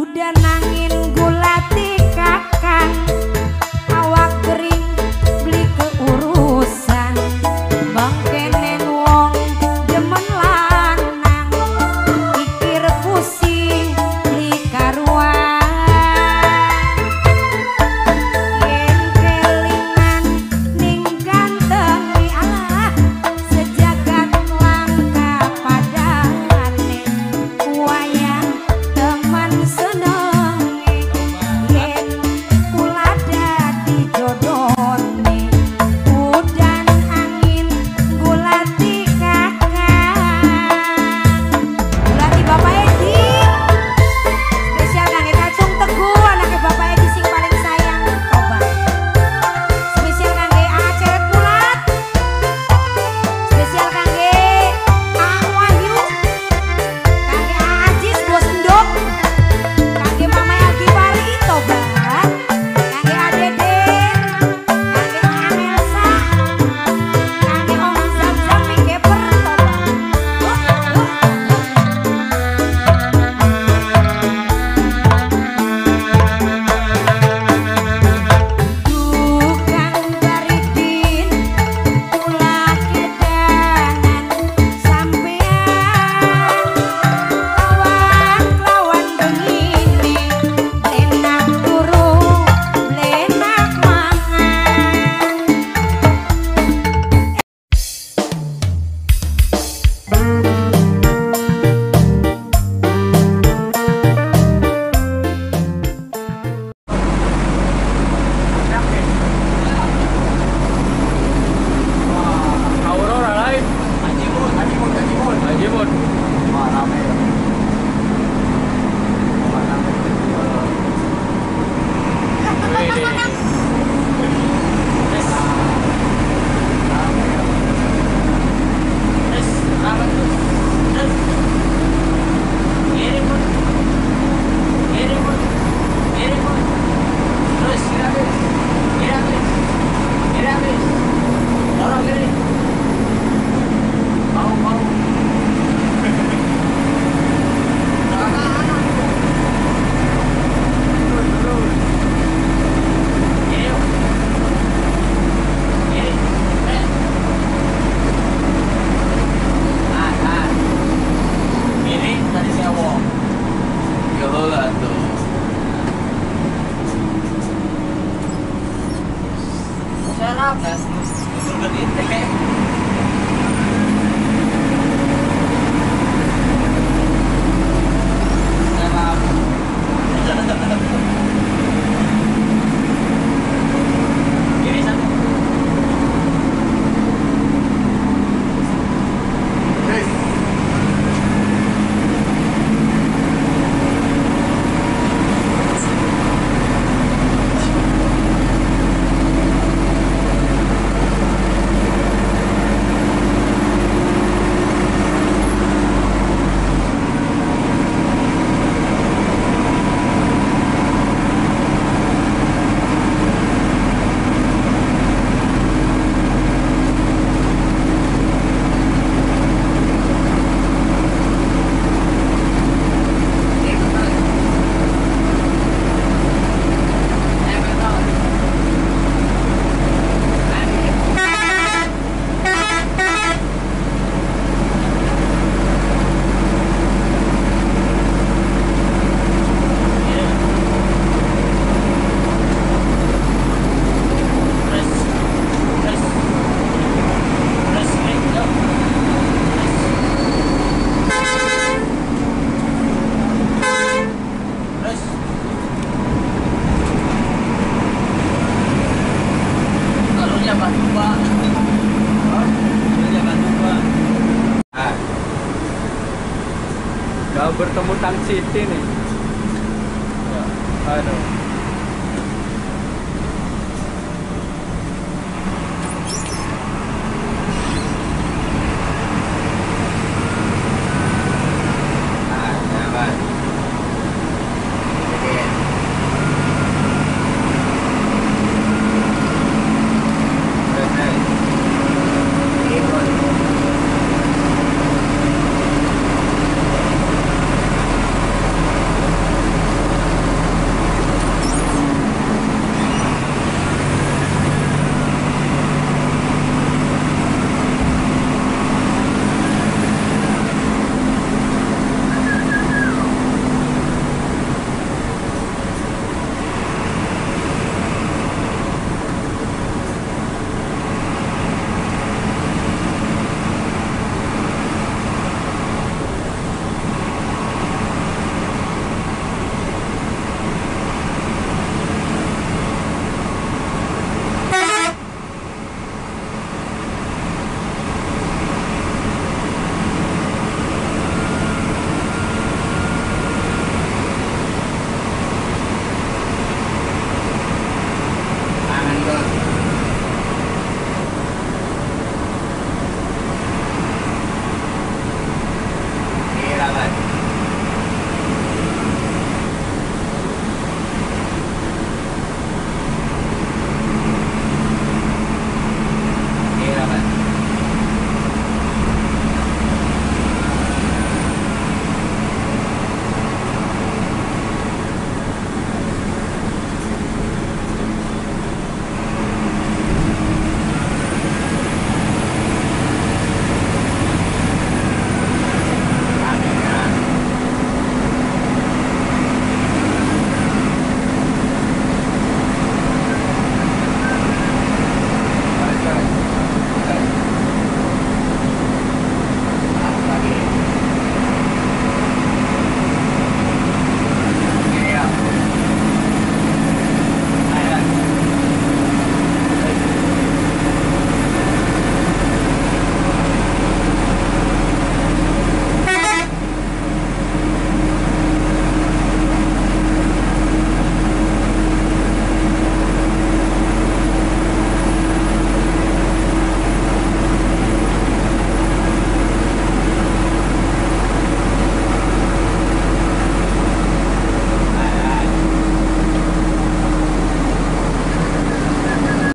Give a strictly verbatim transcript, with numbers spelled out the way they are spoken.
udah nangin gulati kakang awak kering beli keurusan bangkenen wong demen lanang pikir pusing beli karuan yen kelingan ning ganteng alah sejagat langka padane wayang teman senenge yen kula dadi jodone udan angin gulati kakang gulati Bapak Edi spesial kangge Kacung Teguh anaknya Bapak Edi sing paling sayang coba spesial kangge Aa Ceret Pulat spesial kangge Aa Wahyu kangge Aa Ajis Bos Endok kangge Mama Yagi Pari tobat kangge Adeden kangge Aa Melsa kangge Om Zam Zam Minggeper tobat Dukan Baridin ulah kedanan sampean lawan lawan begini blenak turu blenak mangan Aurora lain. Ajimut, Ajimut, Ajimut. Ajimut. Wah, rame. Wah, rame. Wede. Yes. Yes, rame tuh. Yes. Kiri pun. Kiri pun. Kiri pun. Terus kiri habis. Kiri habis. Kiri habis. Dorong kiri. Mau mau. Terus terus. Kiri yuk. Kiri. Eh. Ah, ah. Kiri tadi sewa. Ya lah tuh. Serap kan? Bergedik teh. Kiri satu. Gak bertemu Tang City nih. Ya, aduh.